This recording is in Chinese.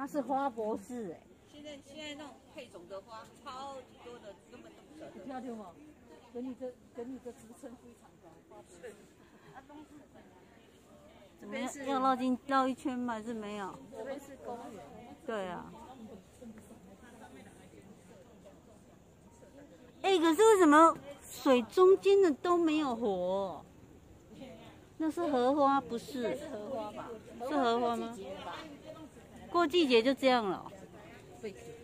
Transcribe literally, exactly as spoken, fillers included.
是花博士哎。 现在现在那种配种的花超级多的，根本都不晓得。 漂亮哦，给你这给你这职称非常高，花博士。啊，东西这边是要绕进绕一圈吗？还是没有？ 这边是公园。 对啊。哎、欸，可是为什么水中间的都没有活？那是荷花，不是？ 是荷花吧？ 是荷花吗？ 季节吧？ 过季节就这样了。 对。